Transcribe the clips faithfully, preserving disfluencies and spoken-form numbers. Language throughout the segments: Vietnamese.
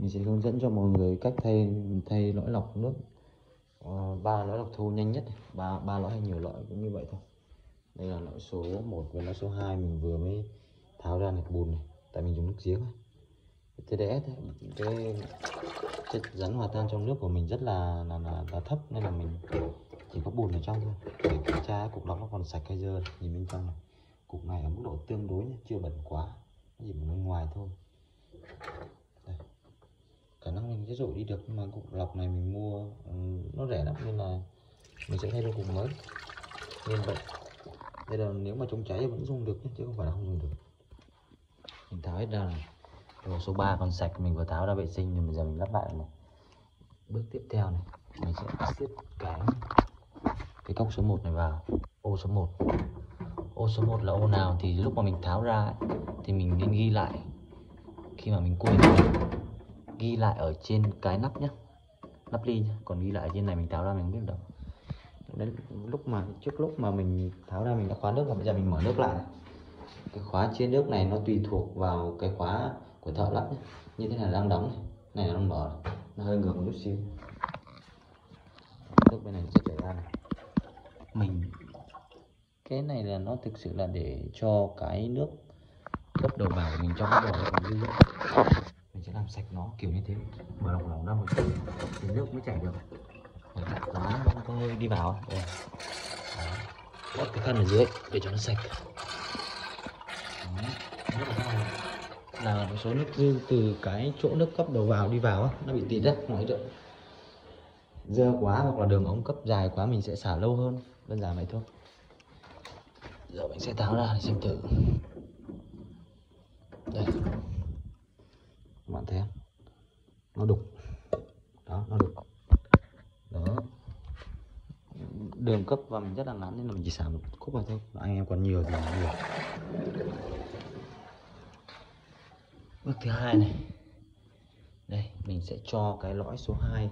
Mình sẽ hướng dẫn cho mọi người cách thay thay lõi lọc nước ba uh, lõi lọc thô nhanh nhất, ba ba lõi hay nhiều lõi cũng như vậy thôi. Đây là lõi số một và lõi số hai mình vừa mới tháo ra này, bùn này, tại mình dùng nước giếng này. tê đê ét ấy, cái chất rắn hòa tan trong nước của mình rất là là, là là thấp, nên là mình chỉ có bùn ở trong thôi. Để kiểm tra cục lọc nó còn sạch hay dơ, nhìn bên trong này, cục này ở mức độ tương đối nhé, chưa bẩn quá, nó chỉ bẩn bên ngoài thôi. Đây. Khả năng mình sẽ dội đi được, nhưng mà cục lọc này mình mua um, nó rẻ lắm nên là mình sẽ thay đổi cục mới. Nên vậy đây là nếu mà chống cháy vẫn dùng được chứ không phải là không dùng được. Mình tháo hết ra này. Rồi số ba còn sạch, mình vừa tháo ra vệ sinh, rồi bây giờ mình lắp lại này. Bước tiếp theo này, mình sẽ siết cái cái cốc số một này vào ô số một. Ô số một là ô nào thì lúc mà mình tháo ra ấy, thì mình nên ghi lại. Khi mà mình quên mình ghi lại ở trên cái nắp nhé, nắp ly nhé. Còn ghi lại trên này mình tháo ra mình không biết đâu. Đến lúc mà trước lúc mà mình tháo ra mình đã khóa nước, và bây giờ mình mở nước lại này. Cái khóa chia nước này nó tùy thuộc vào cái khóa của thợ lắp nhé. Như thế này đang đóng này, này là đang mở này. Nó hơi ngược một chút xíu, nước bên này sẽ chảy ra này. Mình cái này là nó thực sự là để cho cái nước cấp đầu vào của mình trong cái vỏ nó còn lưu. Mình sẽ làm sạch nó kiểu như thế, mở lòng lòng ra một chút thì nước mới chảy được. Chặt quá nó có hơi đi vào đây. Bóp cái khăn ở dưới để cho nó sạch. Đó. Là một số nước dư từ cái chỗ nước cấp đầu vào đi vào nó bị tịt ra ngoài được. Dơ quá hoặc là đường ống cấp dài quá mình sẽ xả lâu hơn, đơn giản vậy thôi. Giờ mình sẽ tháo ra để xem thử. Đây, các bạn thấy không? Nó đục. Đó, nó đục. Đó. Đường cấp vào mình rất là ngắn nên là mình chỉ xả một khúc vào thôi. Anh em còn nhiều thì nhiều. Bước thứ hai này. Đây, mình sẽ cho cái lõi số hai.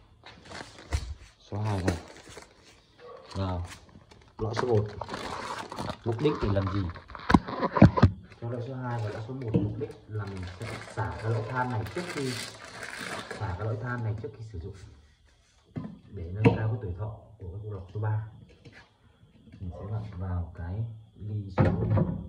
Số hai này vào lõi số một. Mục đích để làm gì? Cho lõi số hai và lõi số một mục đích là mình sẽ xả cái lõi than này trước khi xả cái lõi than này trước khi sử dụng, để nâng cao cái tuổi thọ của cái cục lọc số ba. Mình sẽ vặn vào cái ly số một.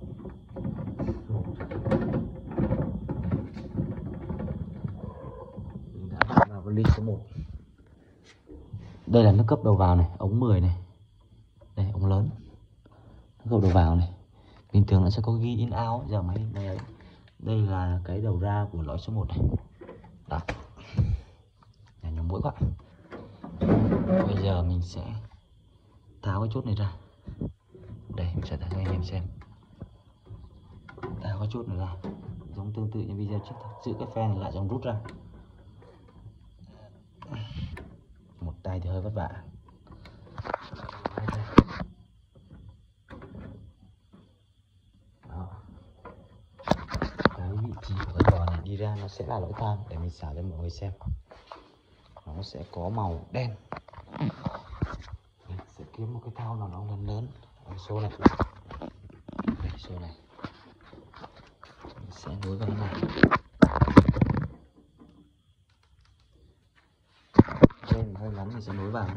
Mình đã vặn vào cái ly số một. Đây là nước cấp đầu vào này, ống mười này. Đây, ống lớn. Nước cấp đầu vào này. Bình thường nó sẽ có ghi in out, giờ máy này đây là cái đầu ra của lõi số một này. Đó. Nhà nhiều mũi quá. Bây giờ mình sẽ tháo cái chốt này ra. Đây, mình sẽ tháo cho anh em xem. Tháo cái chốt này ra, giống tương tự như video trước thôi. Giữ cái phen này lại xong rút ra. Một tay thì hơi vất vả. Đó. Cái vị trí của cái giò này đi ra nó sẽ là lỗ than, để mình xả cho mọi người xem. Nó sẽ có màu đen. Mình sẽ kiếm một cái thao nào nó lớn lớn ở số này. Đây, số này mình sẽ nối vào cái này. Trên hơi ngắn thì sẽ nối vào.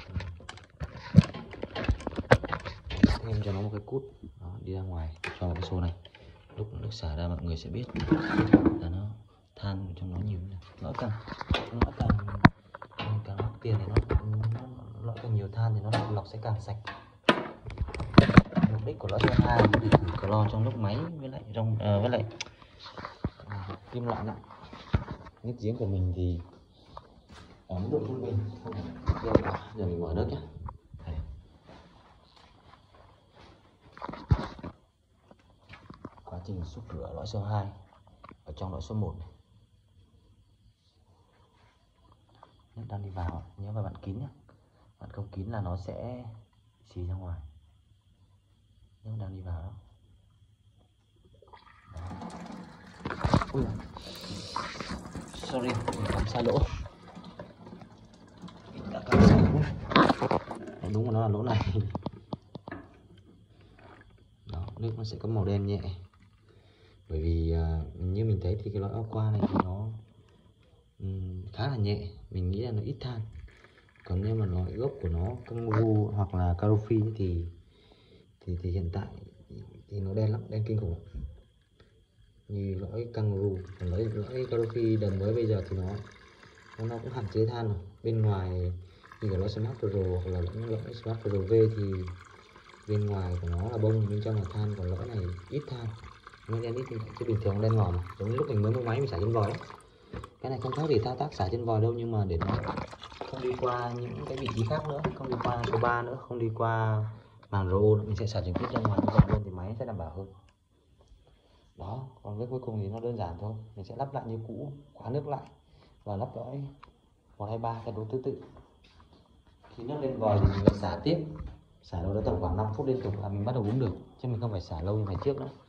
Thêm cho nó một cái cút. Đó, đi ra ngoài cho cái số này. Lúc nước xả ra mọi người sẽ biết là nó than trong nó nhiều. Nó càng nó càng càng mắc tiền thì nó, nó lõi càng nhiều than thì nó lọc sẽ càng sạch. Mục đích của lõi số hai là để khử clo trong nước máy với lại trong uh, với lại uh, kim loại nặng. Nước giếng của mình thì ở mức độ trung bình. Giờ mình mở nước nhé. Đây. Quá trình xúc rửa lõi số hai ở trong lõi số một này. Nước đang đi vào, nhớ phải vặn kín nhé. Vặn không kín là nó sẽ xì ra ngoài. Nước đang đi vào đó. Đó. Ui. Sorry, mình cắm sai lỗ. Mình đã cắm sai lỗ. Đúng là nó là lỗ này. Đó, nước nó sẽ có màu đen nhẹ. Bởi vì uh, như mình thấy thì cái lõi áo qua này thì nó là nhẹ, mình nghĩ là nó ít than. Còn nếu mà loại gốc của nó Kangaroo hoặc là Carofi thì thì thì hiện tại thì nó đen lắm, đen kinh khủng. Như lõi Kangaroo, còn lõi lõi Carofi đợt mới bây giờ thì nó nó cũng hạn chế than rồi. Bên ngoài như cái lõi Smart Pro hoặc là lõi, lõi Smart Pro V thì bên ngoài của nó là bông, bên trong là than, còn lõi này ít than, nó đen ít như vậy chứ bình thường đen ngòm, giống như lúc mình mới mua máy mình xả trên vòi đấy. Cái này không khác gì thao tác xả trên vòi đâu, nhưng mà để nó không đi qua những cái vị trí khác nữa, không đi qua số ba nữa, không đi qua màn rờ o nữa, mình sẽ xả trực tiếp ra ngoài như vậy luôn thì máy sẽ đảm bảo hơn. Đó, còn cái cuối cùng thì nó đơn giản thôi, mình sẽ lắp lại như cũ, khóa nước lại và lắp lõi một hai ba theo đúng thứ tự. Khi nước lên vòi thì mình sẽ xả tiếp, xả đâu đó tầm khoảng năm phút liên tục là mình bắt đầu uống được, chứ mình không phải xả lâu như ngày trước nữa.